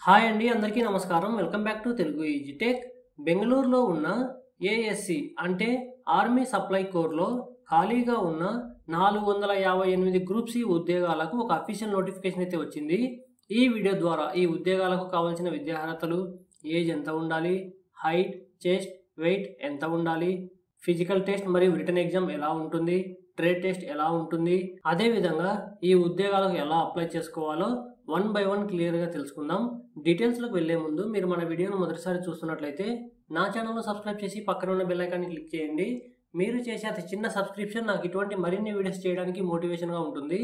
Hi అండి, అందరికీ నమస్కారం. Welcome back to Telugu easy tech. బెంగళూరులో ఉన్న ఏఎస్సి అంటే ఆర్మీ సప్లై కోర్లో ఖాళీగా ఉన్న 458 గ్రూప్ సి ఉద్యోగాలకు ఒక అఫీషియల్ నోటిఫికేషన్ అయితే వచ్చింది. ఈ వీడియో ద్వారా ఈ ఉద్యోగాలకు కావాల్సిన విద్యార్హతలు, ఏజ్ ఎంత ఉండాలి, హైట్, చెస్ట్, వెయిట్ ఎంత ఉండాలి, ఫిజికల్ టెస్ట్ మరియు రిటన్ ఎగ్జామ్ ఎలా ఉంటుంది, ట్రేడ్ టెస్ట్ ఎలా ఉంటుంది, అదేవిధంగా ఈ ఉద్యోగాలకు ఎలా అప్లై చేసుకోవాలో వన్ బై వన్ క్లియర్గా తెలుసుకుందాం. డీటెయిల్స్లోకి వెళ్లే ముందు మీరు మన వీడియోను మొదటిసారి చూస్తున్నట్లయితే నా ఛానల్ను సబ్స్క్రైబ్ చేసి పక్కన ఉన్న బెల్ ఐకాన్ని క్లిక్ చేయండి. మీరు చేసే అతి చిన్న సబ్స్క్రిప్షన్ నాకు ఇటువంటి మరిన్ని వీడియోస్ చేయడానికి మోటివేషన్గా ఉంటుంది.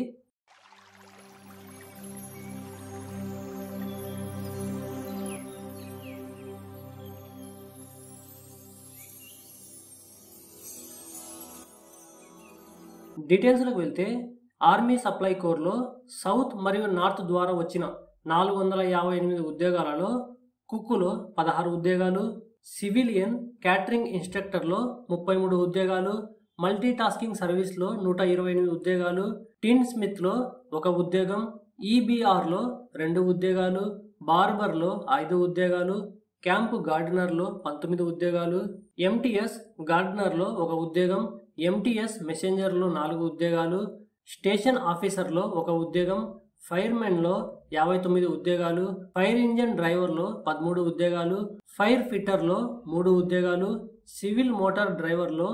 డీటెయిల్స్లోకి వెళ్తే ఆర్మీ సప్లై కోర్లో సౌత్ మరియు నార్త్ ద్వారా వచ్చిన 458 ఉద్యోగాలలో కుక్కులో 16 ఉద్యోగాలు, సివిలియన్ క్యాటరింగ్ ఇన్స్ట్రక్టర్లో 33 ఉద్యోగాలు, మల్టీ టాస్కింగ్ సర్వీస్లో 128 ఉద్యోగాలు, టిన్ స్మిత్లో 1 ఉద్యోగం, ఈబీఆర్లో 2 ఉద్యోగాలు, బార్బర్లో 5 ఉద్యోగాలు, క్యాంపు గార్డెనర్లో 19 ఉద్యోగాలు, ఎంటీఎస్ గార్డెనర్లో 1 ఉద్యోగం, ఎంటీఎస్ మెసెంజర్లో 4 ఉద్యోగాలు, స్టేషన్ ఆఫీసర్లో 1 ఉద్యోగం, ఫైర్మెన్లో 59 ఉద్యోగాలు, ఫైర్ ఇంజన్ డ్రైవర్లో 13 ఉద్యోగాలు, ఫైర్ ఫిట్టర్లో 3 ఉద్యోగాలు, సివిల్ మోటార్ డ్రైవర్లో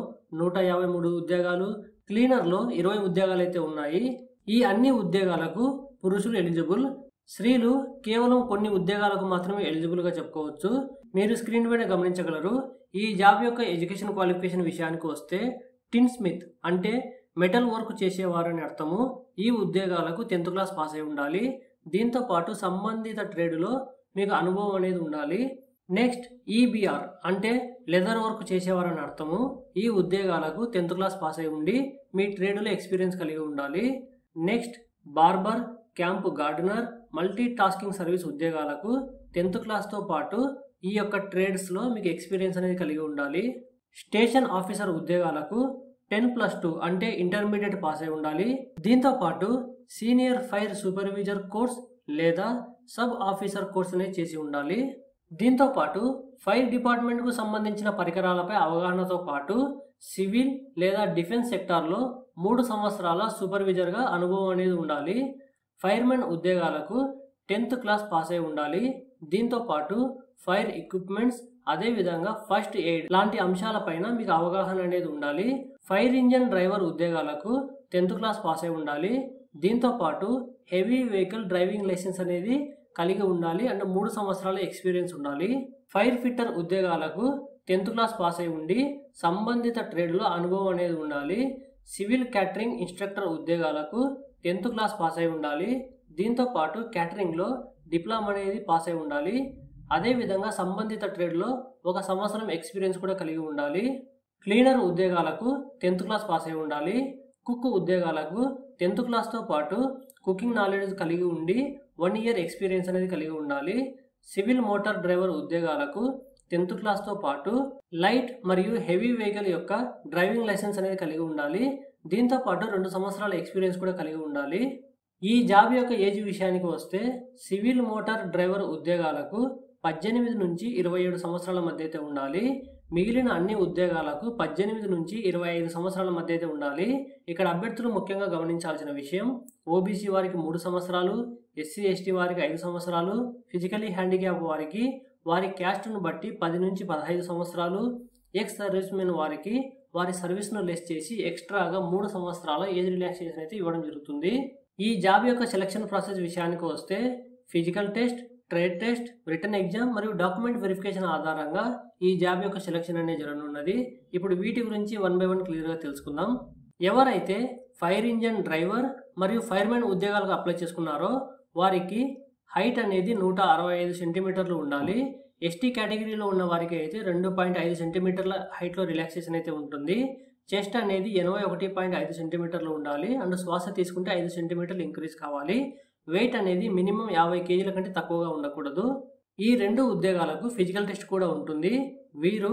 153 ఉద్యోగాలు, క్లీనర్లో 20 ఉద్యోగాలు అయితే ఉన్నాయి. ఈ అన్ని ఉద్యోగాలకు పురుషులు ఎలిజిబుల్. స్త్రీలు కేవలం కొన్ని ఉద్యోగాలకు మాత్రమే ఎలిజిబుల్గా చెప్పుకోవచ్చు. మీరు స్క్రీన్ పైన గమనించగలరు. ఈ జాబ్ యొక్క ఎడ్యుకేషన్ క్వాలిఫికేషన్ విషయానికి వస్తే టిన్ స్మిత్ అంటే మెటల్ వర్క్ చేసేవారని అర్థము. ఈ ఉద్యోగాలకు 10th క్లాస్ పాస్ అయి ఉండాలి. దీంతో పాటు సంబంధిత ట్రేడ్లో మీకు అనుభవం అనేది ఉండాలి. నెక్స్ట్ ఈబీఆర్ అంటే లెదర్ వర్క్ చేసేవారని అర్థము. ఈ ఉద్యోగాలకు 10th క్లాస్ పాస్ అయి ఉండి మీ ట్రేడ్లో ఎక్స్పీరియన్స్ కలిగి ఉండాలి. Next barber, camp gardener, multi tasking service ఉద్యోగాలకు 10th క్లాస్తో పాటు ఈ యొక్క ట్రేడ్స్లో మీకు ఎక్స్పీరియన్స్ అనేది కలిగి ఉండాలి. స్టేషన్ ఆఫీసర్ ఉద్యోగాలకు 10+2 అంటే ఇంటర్మీడియట్ పాస్ అయి ఉండాలి. దీంతో పాటు సీనియర్ ఫైర్ సూపర్వైజర్ కోర్స్ లేదా సబ్ ఆఫీసర్ కోర్స్ అనేది చేసి ఉండాలి. దీంతో పాటు ఫైర్ డిపార్ట్మెంట్కు సంబంధించిన పరికరాలపై అవగాహనతో పాటు సివిల్ లేదా డిఫెన్స్ సెక్టార్లో 3 సంవత్సరాల సూపర్వైజర్గా అనుభవం అనేది ఉండాలి. ఫైర్మెన్ ఉద్యోగాలకు 10th క్లాస్ పాస్ అయి ఉండాలి. దీంతో పాటు ఫైర్ ఎక్విప్మెంట్స్, అదేవిధంగా ఫస్ట్ ఎయిడ్ లాంటి అంశాలపైన మీకు అవగాహన అనేది ఉండాలి. ఫైర్ ఇంజన్ డ్రైవర్ ఉద్యోగాలకు 10th క్లాస్ పాస్ అయి ఉండాలి. దీంతో పాటు హెవీ వెహికల్ డ్రైవింగ్ లైసెన్స్ అనేది కలిగి ఉండాలి అండ్ 3 సంవత్సరాల ఎక్స్పీరియన్స్ ఉండాలి. ఫైర్ ఫిట్టర్ ఉద్యోగాలకు 10th క్లాస్ పాస్ అయి ఉండి సంబంధిత ట్రేడ్లో అనుభవం అనేది ఉండాలి. సివిల్ క్యాటరింగ్ ఇన్స్ట్రక్టర్ ఉద్యోగాలకు 10th క్లాస్ పాస్ అయి ఉండాలి. దీంతో పాటు క్యాటరింగ్లో డిప్లొమా అనేది పాస్ అయి ఉండాలి. అదేవిధంగా సంబంధిత ట్రేడ్లో 1 సంవత్సరం ఎక్స్పీరియన్స్ కూడా కలిగి ఉండాలి. క్లీనర్ ఉద్యోగాలకు 10th క్లాస్ పాస్ అయి ఉండాలి. కుక్ ఉద్యోగాలకు 10th క్లాస్తో పాటు కుకింగ్ నాలెడ్జ్ కలిగి ఉండి 1 ఇయర్ ఎక్స్పీరియన్స్ అనేది కలిగి ఉండాలి. సివిల్ మోటార్ డ్రైవర్ ఉద్యోగాలకు 10th క్లాస్తో పాటు లైట్ మరియు హెవీ వెహికల్ యొక్క డ్రైవింగ్ లైసెన్స్ అనేది కలిగి ఉండాలి. దీంతో పాటు 2 సంవత్సరాల ఎక్స్పీరియన్స్ కూడా కలిగి ఉండాలి. ఈ జాబ్ యొక్క ఏజ్ విషయానికి వస్తే సివిల్ మోటార్ డ్రైవర్ ఉద్యోగాలకు 18 నుంచి 27 సంవత్సరాల మధ్య అయితే ఉండాలి. మిగిలిన అన్ని ఉద్యోగాలకు 18 నుంచి 25 సంవత్సరాల మధ్య అయితే ఉండాలి. ఇక్కడ అభ్యర్థులు ముఖ్యంగా గమనించాల్సిన విషయం, ఓబీసీ వారికి 3 సంవత్సరాలు, ఎస్సీ ఎస్టీ వారికి 5 సంవత్సరాలు, ఫిజికలీ హ్యాండిక్యాప్ వారికి వారి క్యాస్ట్ను బట్టి 10 నుంచి 15 సంవత్సరాలు, ఎక్స్ సర్వీస్ మెన్ వారికి వారి సర్వీస్ను లెస్ చేసి ఎక్స్ట్రాగా 3 సంవత్సరాల ఏజ్ రిలాక్సేషన్ అయితే ఇవ్వడం జరుగుతుంది. ఈ జాబ్ యొక్క సెలక్షన్ ప్రాసెస్ విషయానికి వస్తే physical test, trade test, written exam మరియు డాక్యుమెంట్ వెరిఫికేషన్ ఆధారంగా ఈ జాబ్ యొక్క సెలక్షన్ అనేది జరగనున్నది. ఇప్పుడు వీటి గురించి వన్ బై వన్ క్లియర్గా తెలుసుకుందాం. ఎవరైతే ఫైర్ ఇంజన్ డ్రైవర్ మరియు ఫైర్మెన్ ఉద్యోగాలకు అప్లై చేసుకున్నారో వారికి హైట్ అనేది 165 సెంటీమీటర్లు ఉండాలి. ఎస్టీ కేటగిరీలో ఉన్న వారికి అయితే 2.5 సెంటీమీటర్ల హైట్లో రిలాక్సేషన్ అయితే ఉంటుంది. చెస్ట్ అనేది 81.5 సెంటీమీటర్లు ఉండాలి అండ్ శ్వాస తీసుకుంటే 5 సెంటీమీటర్లు ఇంక్రీజ్ కావాలి. వెయిట్ అనేది మినిమం 50 కేజీల కంటే తక్కువగా ఉండకూడదు. ఈ 2 ఉద్యోగాలకు ఫిజికల్ టెస్ట్ కూడా ఉంటుంది. వీరు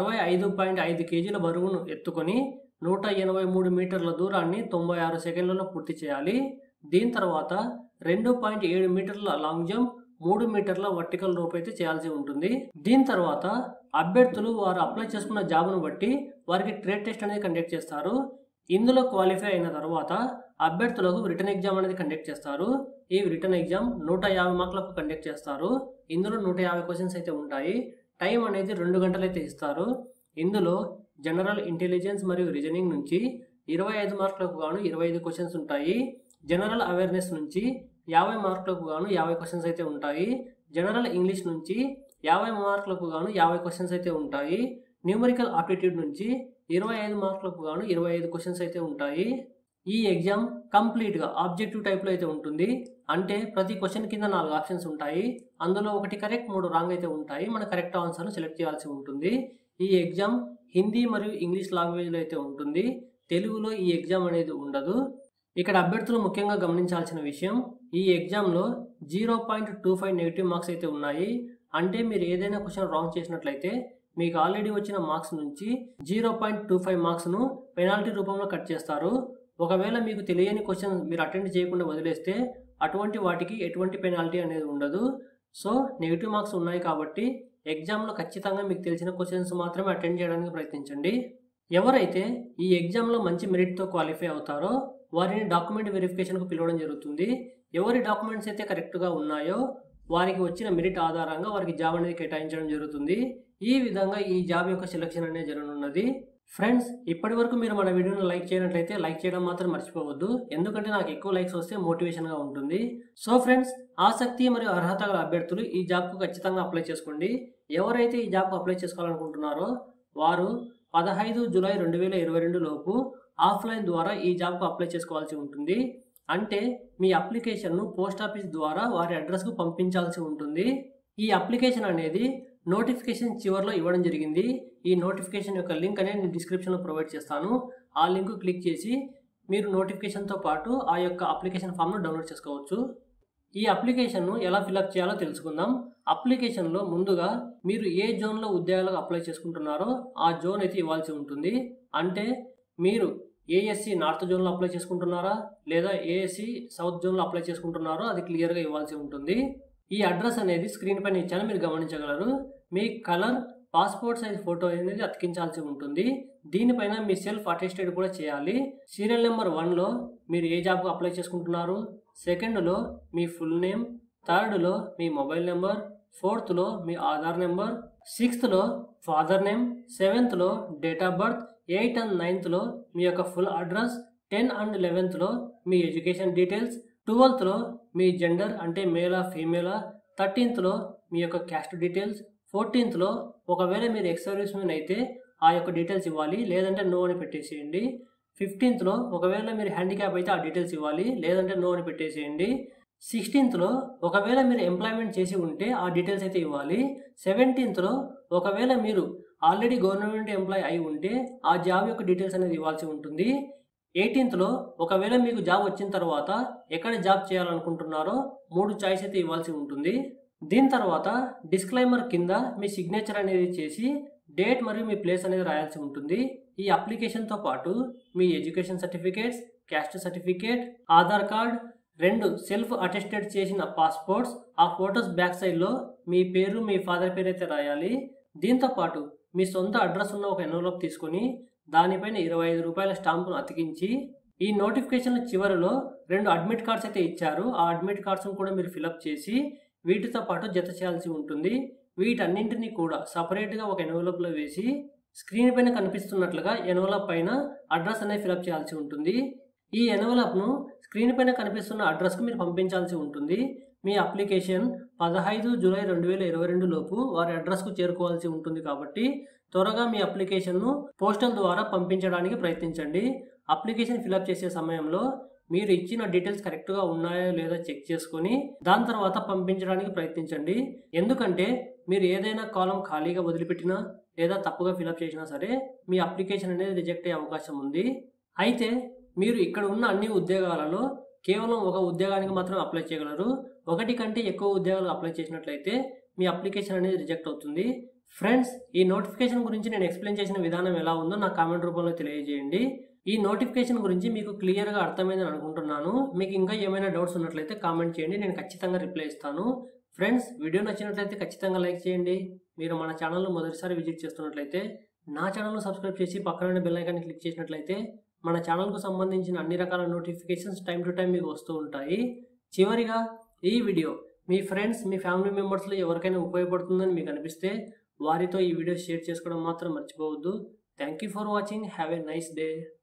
65.5 కేజీల బరువును ఎత్తుకొని 183 మీటర్ల దూరాన్ని 96 సెకండ్లలో పూర్తి చేయాలి. దీని తర్వాత 2.7 మీటర్ల లాంగ్ జంప్, 3 మీటర్ల వర్టికల్ రోప్ అయితే చేయాల్సి ఉంటుంది. దీని తర్వాత అభ్యర్థులు వారు అప్లై చేసుకున్న జాబ్ను బట్టి వారికి ట్రేడ్ టెస్ట్ అనేది కండక్ట్ చేస్తారు. ఇందులో క్వాలిఫై అయిన తర్వాత అభ్యర్థులకు రిటర్న్ ఎగ్జామ్ అనేది కండక్ట్ చేస్తారు. ఈ రిటర్న్ ఎగ్జామ్ 150 మార్కులకు కండక్ట్ చేస్తారు. ఇందులో 150 క్వశ్చన్స్ అయితే ఉంటాయి. టైం అనేది 2 గంటలు అయితే ఇస్తారు. ఇందులో జనరల్ ఇంటెలిజెన్స్ మరియు రీజనింగ్ నుంచి 25 మార్కులకు గాను 25 క్వశ్చన్స్ ఉంటాయి. జనరల్ అవేర్నెస్ నుంచి 50 మార్కులకు గాను 50 క్వశ్చన్స్ అయితే ఉంటాయి. జనరల్ ఇంగ్లీష్ నుంచి 50 మార్కులకు గాను 50 క్వశ్చన్స్ అయితే ఉంటాయి. న్యూమరికల్ ఆప్టిట్యూడ్ నుంచి 25 మార్కులకు గాను 25 క్వశ్చన్స్ అయితే ఉంటాయి. ఈ ఎగ్జామ్ కంప్లీట్గా ఆబ్జెక్టివ్ టైప్లో అయితే ఉంటుంది. అంటే ప్రతి క్వశ్చన్ కింద 4 ఆప్షన్స్ ఉంటాయి. అందులో ఒకటి కరెక్ట్, 3 రాంగ్ అయితే ఉంటాయి. మన కరెక్ట్ ఆన్సర్ను సెలెక్ట్ చేయాల్సి ఉంటుంది. ఈ ఎగ్జామ్ హిందీ మరియు ఇంగ్లీష్ లాంగ్వేజ్లో అయితే ఉంటుంది. తెలుగులో ఈ ఎగ్జామ్ అనేది ఉండదు. ఇక్కడ అభ్యర్థులు ముఖ్యంగా గమనించాల్సిన విషయం, ఈ ఎగ్జామ్లో 0.25 నెగిటివ్ మార్క్స్ అయితే ఉన్నాయి. అంటే మీరు ఏదైనా క్వశ్చన్ రాంగ్ చేసినట్లయితే మీకు ఆల్రెడీ వచ్చిన మార్క్స్ నుంచి 0.25 మార్క్స్ను పెనాల్టీ రూపంలో కట్ చేస్తారు. ఒకవేళ మీకు తెలియని క్వశ్చన్ మీరు అటెండ్ చేయకుండా వదిలేస్తే అటువంటి వాటికి ఎటువంటి పెనాల్టీ అనేది ఉండదు. సో నెగిటివ్ మార్క్స్ ఉన్నాయి కాబట్టి ఎగ్జామ్లో ఖచ్చితంగా మీకు తెలిసిన క్వశ్చన్స్ మాత్రమే అటెండ్ చేయడానికి ప్రయత్నించండి. ఎవరైతే ఈ ఎగ్జామ్లో మంచి మెరిట్తో క్వాలిఫై అవుతారో వారిని డాక్యుమెంట్ వెరిఫికేషన్కు పిలవడం జరుగుతుంది. ఎవరి డాక్యుమెంట్స్ అయితే కరెక్ట్గా ఉన్నాయో వారికి వచ్చిన మెరిట్ ఆధారంగా వారికి జాబ్ అనేది కేటాయించడం జరుగుతుంది. ఈ విధంగా ఈ జాబ్ యొక్క సెలక్షన్ అనేది జరగనున్నది. ఫ్రెండ్స్, ఇప్పటి వరకు మీరు మన వీడియోని లైక్ చేయనట్లయితే లైక్ చేయడం మాత్రం మర్చిపోవద్దు. ఎందుకంటే నాకు ఎక్కువ లైక్స్ వస్తే మోటివేషన్గా ఉంటుంది. సో ఫ్రెండ్స్, ఆసక్తి మరియు అర్హత గల అభ్యర్థులు ఈ జాబ్కు ఖచ్చితంగా అప్లై చేసుకోండి. ఎవరైతే ఈ జాబ్కు అప్లై చేసుకోవాలనుకుంటున్నారో వారు 15 జూలై 2022 లోపు ఆఫ్లైన్ ద్వారా ఈ జాబ్కు అప్లై చేసుకోవాల్సి ఉంటుంది. అంటే మీ అప్లికేషన్ను పోస్ట్ ఆఫీస్ ద్వారా వారి అడ్రస్కు పంపించాల్సి ఉంటుంది. ఈ అప్లికేషన్ అనేది నోటిఫికేషన్ చివరిలో ఇవ్వడం జరిగింది. ఈ నోటిఫికేషన్ యొక్క లింక్ అనేది నేను డిస్క్రిప్షన్లో ప్రొవైడ్ చేస్తాను. ఆ లింక్ క్లిక్ చేసి మీరు నోటిఫికేషన్తో పాటు ఆ యొక్క అప్లికేషన్ ఫామ్ను డౌన్లోడ్ చేసుకోవచ్చు. ఈ అప్లికేషన్ను ఎలా ఫిల్అప్ చేయాలో తెలుసుకుందాం. అప్లికేషన్లో ముందుగా మీరు ఏ జోన్లో ఉద్యోగాలకు అప్లై చేసుకుంటున్నారో ఆ జోన్ అయితే ఇవ్వాల్సి ఉంటుంది. అంటే మీరు ఏఎస్సి నార్త్ జోన్లో అప్లై చేసుకుంటున్నారా లేదా ఏఎస్సి సౌత్ జోన్లో అప్లై చేసుకుంటున్నారో అది క్లియర్గా ఇవ్వాల్సి ఉంటుంది. ఈ అడ్రస్ అనేది స్క్రీన్ పైన ఇచ్చాను, మీరు గమనించగలరు. మీ కలర్ పాస్పోర్ట్ సైజ్ ఫోటో అనేది అతికించాల్సి ఉంటుంది. దీనిపైన మీ సెల్ఫ్ అటెస్టెడ్ కూడా చేయాలి. సీరియల్ నెంబర్ 1లో మీరు ఏ జాబ్కు అప్లై చేసుకుంటున్నారు, 2లో మీ ఫుల్ నేమ్, 3లో మీ మొబైల్ నెంబర్, 4లో మీ ఆధార్ నెంబర్, 6లో ఫాదర్ నేమ్, 7లో డేట్ ఆఫ్ బర్త్, 8 అండ్ 9లో మీ యొక్క ఫుల్ అడ్రస్, 10 అండ్ 11లో మీ ఎడ్యుకేషన్ డీటెయిల్స్, 12లో మీ జెండర్ అంటే మేలా ఫీమేలా, 13లో మీ యొక్క క్యాస్ట్ డీటెయిల్స్, 14లో ఒకవేళ మీరు ఎక్స్ సర్వీస్ మెన్ అయితే ఆ యొక్క డీటెయిల్స్ ఇవ్వాలి, లేదంటే నో అని పెట్టేసేయండి. 15లో ఒకవేళ మీరు హ్యాండిక్యాప్ అయితే ఆ డీటెయిల్స్ ఇవ్వాలి, లేదంటే నో అని పెట్టేసేయండి. 16లో ఒకవేళ మీరు ఎంప్లాయ్మెంట్ చేసి ఉంటే ఆ డీటెయిల్స్ అయితే ఇవ్వాలి. 17లో ఒకవేళ మీరు ఆల్రెడీ గవర్నమెంట్ ఎంప్లాయ్ అయి ఉంటే ఆ జాబ్ యొక్క డీటెయిల్స్ అనేది ఇవ్వాల్సి ఉంటుంది. 18లో ఒకవేళ మీకు జాబ్ వచ్చిన తర్వాత ఎక్కడ జాబ్ చేయాలనుకుంటున్నారో 3 చాయిస్ అయితే ఇవ్వాల్సి ఉంటుంది. దీని తర్వాత డిస్క్లైమర్ కింద మీ సిగ్నేచర్ అనేది చేసి డేట్ మరియు మీ ప్లేస్ అనేది రాయాల్సి ఉంటుంది. ఈ అప్లికేషన్తో పాటు మీ education certificates, caste certificate, Aadhaar card, 2 self attested చేసిన పాస్పోర్ట్స్, ఆ ఫొటోస్ బ్యాక్ సైడ్లో మీ పేరు మీ ఫాదర్ పేరు అయితే రాయాలి. దీంతో పాటు మీ సొంత అడ్రస్ ఉన్న ఒక ఎన్వలప్ తీసుకొని దానిపైన 25 రూపాయల స్టాంపును అతికించి ఈ నోటిఫికేషన్ చివరిలో 2 అడ్మిట్ కార్డ్స్ అయితే ఇచ్చారు. ఆ అడ్మిట్ కార్డ్స్ను కూడా మీరు ఫిలప్ చేసి వీటితో పాటు జత చేయాల్సి ఉంటుంది. వీటన్నింటినీ కూడా సపరేట్గా ఒక ఎన్వలప్లో వేసి స్క్రీన్ పైన కనిపిస్తున్నట్లుగా ఎన్వలప్ పైన అడ్రస్ అనేది ఫిలప్ చేయాల్సి ఉంటుంది. ఈ ఎన్వలప్ను స్క్రీన్ పైన కనిపిస్తున్న అడ్రస్కు మీరు పంపించాల్సి ఉంటుంది. మీ అప్లికేషన్ 15 జూలై 2022 లోపు వారి అడ్రస్కు చేరుకోవాల్సి ఉంటుంది. కాబట్టి త్వరగా మీ అప్లికేషన్ను పోస్టల్ ద్వారా పంపించడానికి ప్రయత్నించండి. అప్లికేషన్ ఫిలప్ చేసే సమయంలో మీరు ఇచ్చిన డీటెయిల్స్ కరెక్ట్గా ఉన్నాయో లేదో చెక్ చేసుకొని దాని తర్వాత పంపించడానికి ప్రయత్నించండి. ఎందుకంటే మీరు ఏదైనా కాలం ఖాళీగా వదిలిపెట్టినా లేదా తప్పుగా ఫిలప్ చేసినా సరే మీ అప్లికేషన్ అనేది రిజెక్ట్ అయ్యే అవకాశం ఉంది. అయితే మీరు ఇక్కడ ఉన్న అన్ని ఉద్యోగాలలో కేవలం ఒక ఉద్యోగానికి మాత్రం అప్లై చేయగలరు. 1 కంటే ఎక్కువ ఉద్యోగాలు అప్లై చేసినట్లయితే మీ అప్లికేషన్ అనేది రిజెక్ట్ అవుతుంది. ఫ్రెండ్స్, ఈ నోటిఫికేషన్ గురించి నేను ఎక్స్ప్లెయిన్ చేసిన విధానం ఎలా ఉందో నా కామెంట్ రూపంలో తెలియజేయండి. ఈ నోటిఫికేషన్ గురించి మీకు క్లియర్గా అర్థమైందని అనుకుంటున్నాను. మీకు ఇంకా ఏమైనా డౌట్స్ ఉన్నట్లయితే కామెంట్ చేయండి, నేను ఖచ్చితంగా రిప్లై ఇస్తాను. ఫ్రెండ్స్, వీడియో నచ్చినట్లయితే ఖచ్చితంగా లైక్ చేయండి. మీరు మన ఛానల్ను మొదటిసారి విజిట్ చేస్తున్నట్లయితే నా ఛానల్ను సబ్స్క్రైబ్ చేసి పక్కన బెల్ ఐకాన్ని క్లిక్ చేసినట్లయితే మన ఛానల్కు సంబంధించిన అన్ని రకాల నోటిఫికేషన్స్ టైం టు టైం మీకు వస్తూ ఉంటాయి. చివరిగా ఈ వీడియో మీ ఫ్రెండ్స్, మీ ఫ్యామిలీ మెంబర్స్లో ఎవరికైనా ఉపయోగపడుతుందని మీకు అనిపిస్తే వారితో ఈ వీడియో షేర్ చేసుకోవడం మాత్రం మర్చిపోవద్దు. Thank you for watching. Have a nice day.